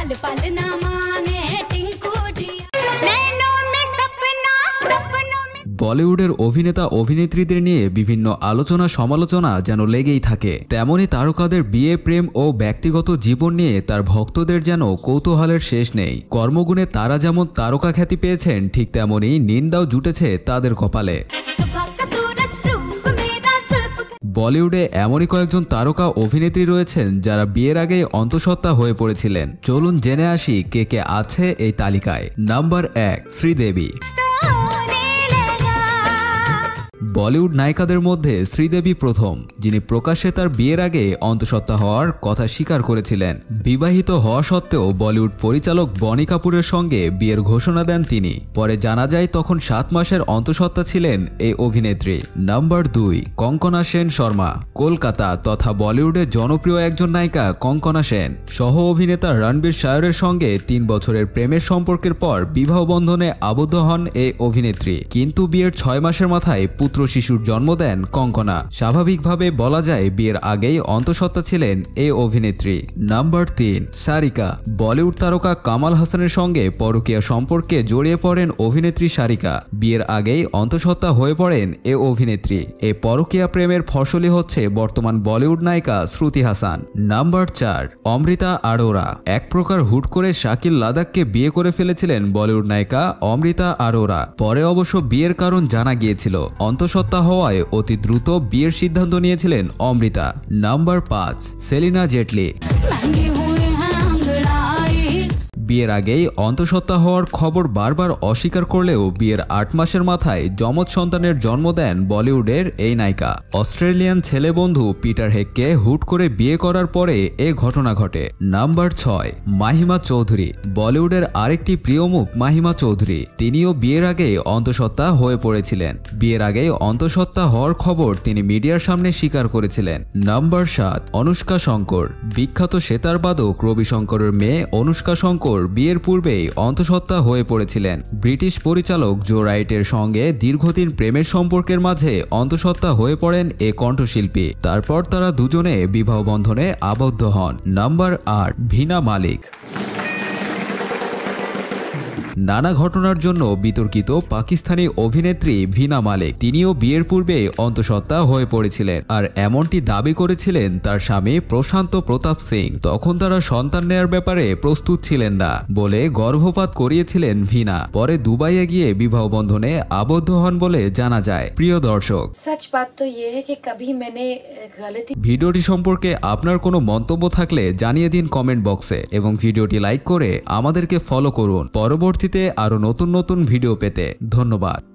पल पल ना माने टिंकू जी। বলিউডের অভিনেতা অভিনেত্রীদের নিয়ে বিভিন্ন আলোচনা সমালোচনা যেন লেগেই থাকে, তেমনি তারকাদের বিয়ে, প্রেম ও ব্যক্তিগত জীবন নিয়ে তার ভক্তদের যেন কৌতূহলের শেষ নেই। কর্মগুণে তারা যেমন তারকা খ্যাতি পেয়েছেন, ঠিক তেমনি নিন্দাও জুটেছে তাদের কপালে। বলিউডে এমনই কয়েকজন তারকা অভিনেত্রী রয়েছেন যারা বিয়ের আগেই অন্তঃসত্ত্বা হয়ে পড়েছিলেন। চলুন জেনে আসি কে কে আছে এই তালিকায়। নাম্বার 1, শ্রীদেবী। বলিউড নায়িকাদের মধ্যে শ্রীদেবী প্রথম, যিনি প্রকাশ্যে তার বিয়ের আগে অন্তঃসত্ত্বা হওয়ার কথা স্বীকার করেছিলেন। বিবাহিত হওয়া সত্ত্বেও বলিউড পরিচালক বনি কাপুরের সঙ্গে বিয়ের ঘোষণা দেন তিনি। পরে জানা যায় তখন 7 মাসের অন্তঃসত্ত্বা ছিলেন এই অভিনেত্রী। নাম্বার 2, কঙ্কনা সেন শর্মা। কলকাতা তথা বলিউডের জনপ্রিয় একজন নায়িকা কঙ্কনা সেন সহ অভিনেতা রণবীর শায়রের সঙ্গে 3 বছরের প্রেমের সম্পর্কের পর বিবাহ বন্ধনে আবদ্ধ হন এই অভিনেত্রী। কিন্তু বিয়ের 6 মাসের মাথায় পুত্র শিশুর জন্ম দেন কঙ্কনা। স্বাভাবিকভাবে বলা যায় বিয়ের আগেই অন্তঃসত্ত্বা ছিলেন এই অভিনেত্রী। নাম্বার 3, সারিকা। বলিউড তারকা কামাল হাসানের সঙ্গে পরকীয়া সম্পর্কে জড়িয়ে পড়েন অভিনেত্রী সারিকা। বিয়ের আগেই অন্তঃসত্ত্বা হয়ে পড়েন এই অভিনেত্রী। এই পরকীয়া প্রেমের ফসলই হচ্ছে বর্তমান বলিউড নায়িকা শ্রুতি হাসান। নাম্বার 4, অমৃতা আরোরা। এক প্রকার হুট করে শাকিল লাদাখকে বিয়ে করে ফেলেছিলেন বলিউড নায়িকা অমৃতা আরোরা। পরে অবশ্য বিয়ের কারণ জানা গিয়েছিল। অন্তঃসত্ত্বা হওয়ায় অতি দ্রুত বিয়ের সিদ্ধান্ত নিয়েছিলেন অমৃতা। নাম্বার 5, সেলিনা জেটলি। বিয়ের আগেই অন্তঃসত্ত্বা হওয়ার খবর বারবার অস্বীকার করলেও বিয়ের 8 মাসের মাথায় যমজ সন্তানের জন্ম দেন বলিউডের এই নায়িকা। অস্ট্রেলিয়ান ছেলে বন্ধু পিটার হেগকে হুট করে বিয়ে করার পরে এ ঘটনা ঘটে। নাম্বার 6, মাহিমা চৌধুরী। বলিউডের আরেকটি প্রিয় মুখ মাহিমা চৌধুরী। তিনিও বিয়ের আগে অন্তঃসত্ত্বা হয়ে পড়েছিলেন। বিয়ের আগে অন্তঃসত্ত্বা হওয়ার খবর তিনি মিডিয়ার সামনে স্বীকার করেছিলেন। নাম্বার 7, অনুষ্কা শঙ্কর। বিখ্যাত সেতার বাদক রবি শঙ্করের মেয়ে অনুষ্কা শঙ্কর বিয়ের পূর্বেই অন্তঃসত্ত্বা হয়ে পড়েছিলেন। ব্রিটিশ পরিচালক জো রাইটের সঙ্গে দীর্ঘদিন প্রেমের সম্পর্কের মাঝে অন্তঃসত্ত্বা হয়ে পড়েন এ কণ্ঠশিল্পী। তারপর তারা দুজনে বিবাহ বন্ধনে আবদ্ধ হন। নাম্বার 8, ভীনা মালিক। নানা ঘটনার জন্য বিতর্কিত পাকিস্তানি অভিনেত্রী ভীনা মালিক। তিনিও বিয়ের পূর্বে অন্তঃসত্ত্বা হয়ে পড়েছিলেন, আর এমনটি দাবি করেছিলেন তার স্বামী প্রশান্ত প্রতাপ সিং। তখন তারা সন্তান নেয়ার ব্যাপারে প্রস্তুত ছিলেন না বলে গর্ভপাত করিয়েছিলেন ভীনা। পরে দুবাইয়ে গিয়ে বিবাহ বন্ধনে আবদ্ধ হন বলে জানা যায়। প্রিয় দর্শক, ভিডিওটি সম্পর্কে আপনার কোনো মন্তব্য থাকলে জানিয়ে দিন কমেন্ট বক্সে, এবং ভিডিওটি লাইক করে আমাদেরকে ফলো করুন পরবর্তীতে আরো নতুন নতুন ভিডিও পেতে। ধন্যবাদ।